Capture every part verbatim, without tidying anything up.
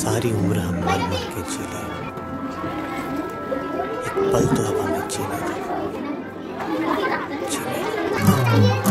सारी उम्र हम मर मर के जी ले, एक पल तो अब हमें जीने दो, जीने दो।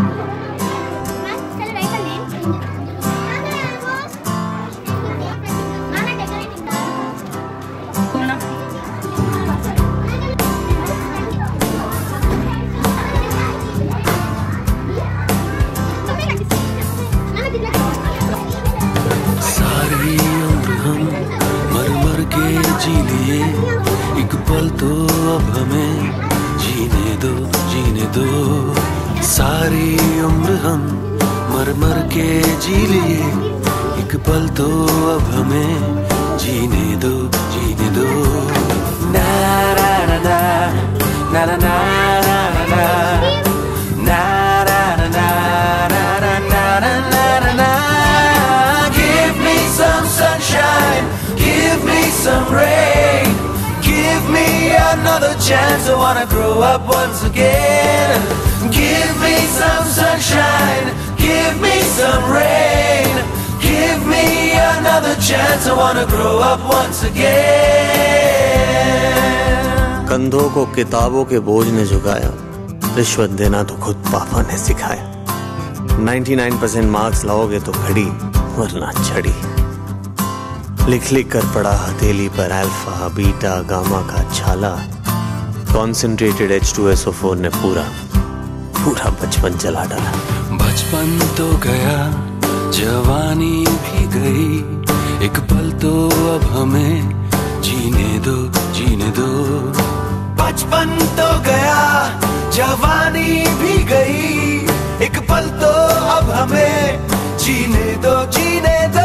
जी लिए एक पल तो अब हमें जीने दो, जीने दो। सारी उम्र हम मर मर के जी लिए एक पल तो अब हमें जीने दो, जीने दो। ना ना ना ना ना ना ना ना ना ना ना ना ना ना ना। Give me some sunshine, give me some rain, give me another chance. I wanna grow up once again. Give me some sunshine, give me some rain, give me another chance. I wanna grow up once again. कंधों को किताबों के बोझ ने झुकाया, रिश्वत देना तो खुद पापा ने सिखाया। निन्यानवे परसेंट मार्क्स लाओगे तो घड़ी वरना छड़ी। लिख लिख कर पड़ा हथेली पर अल्फा बीटा गामा का छाला। Concentrated H two S O four ने पूरा पूरा बचपन जला डाला। बचपन तो गया, जवानी भी गई, एक पल तो अब हमें जीने दो, जीने दो। बचपन तो गया, जवानी भी गई, एक पल तो अब हमें जीने दो, जीने दो।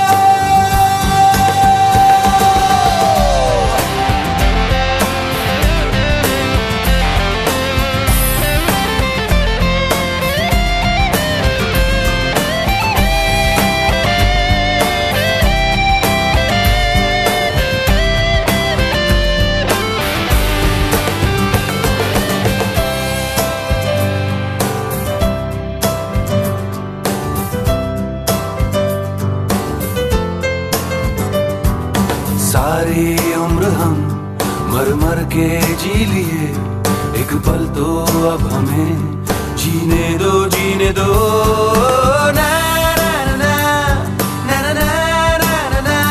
सारी उम्र हम मर मर के जी लिए एक पल तो अब हमें जीने दो, जीने दो। ना ना ना ना ना ना ना ना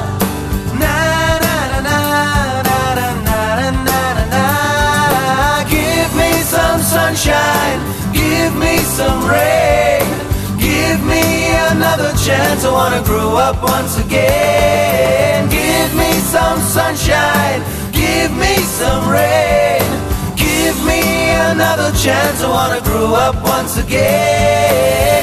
ना ना ना ना ना। Give me some sunshine, give me some rain, give me another chance. I wanna grow up once again. Give me some sunshine, give me some rain, give me another chance. I wanna grow up once again.